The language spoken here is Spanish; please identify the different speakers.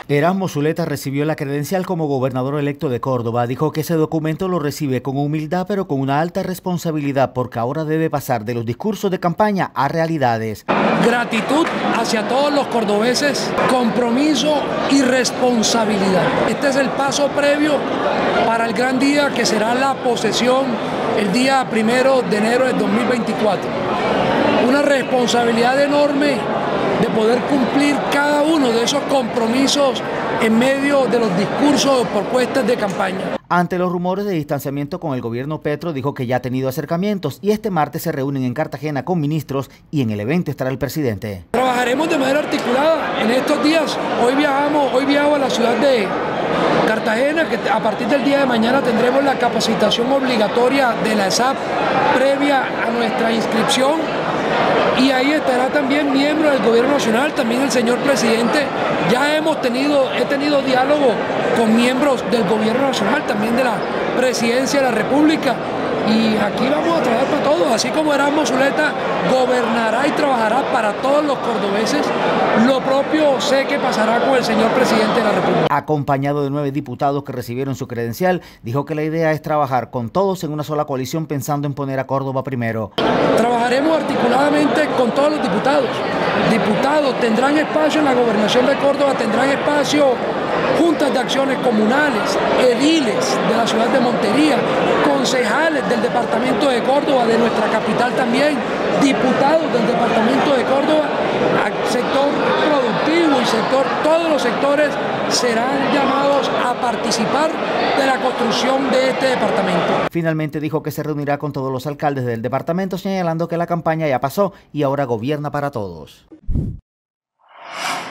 Speaker 1: Erasmo Zuleta recibió la credencial como gobernador electo de Córdoba. Dijo que ese documento lo recibe con humildad, pero con una alta responsabilidad, porque ahora debe pasar de los discursos de campaña a realidades.
Speaker 2: Gratitud hacia todos los cordobeses, compromiso y responsabilidad. Este es el paso previo para el gran día que será la posesión el día 1 de enero de 2024. Una responsabilidad enorme de poder cumplir cada uno de esos compromisos en medio de los discursos o propuestas de campaña.
Speaker 1: Ante los rumores de distanciamiento con el gobierno Petro, dijo que ya ha tenido acercamientos y este martes se reúnen en Cartagena con ministros y en el evento estará el presidente.
Speaker 2: Trabajaremos de manera articulada en estos días. Hoy viajo a la ciudad de Cartagena, que a partir del día de mañana tendremos la capacitación obligatoria de la ESAP previa a nuestra inscripción. Y ahí estará también miembro del gobierno nacional, también el señor presidente. Ya he tenido diálogo con miembros del gobierno nacional, también de la presidencia de la República. Y aquí vamos a trabajar para todos, así como Erasmo Zuleta gobernará y trabajará para todos los cordobeses. Lo propio sé que pasará con el señor presidente de la República.
Speaker 1: Acompañado de 9 diputados que recibieron su credencial, dijo que la idea es trabajar con todos en una sola coalición pensando en poner a Córdoba primero.
Speaker 2: Trabajaremos articuladamente con todos los diputados. Diputados tendrán espacio en la gobernación de Córdoba, tendrán espacio juntas de acciones comunales, ediles de la ciudad de Montería, concejales del departamento de Córdoba, de nuestra capital también, diputados del departamento de Córdoba, sector productivo y todos los sectores serán llamados a participar de la construcción de este departamento.
Speaker 1: Finalmente dijo que se reunirá con todos los alcaldes del departamento, señalando que la campaña ya pasó y ahora gobierna para todos.